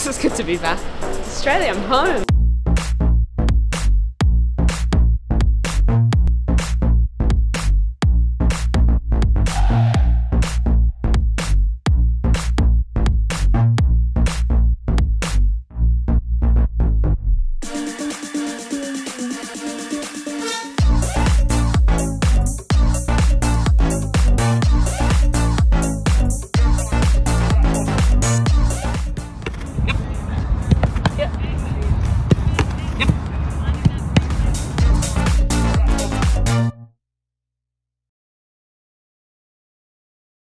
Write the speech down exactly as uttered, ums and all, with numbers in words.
It's good to be back. Australia, I'm home.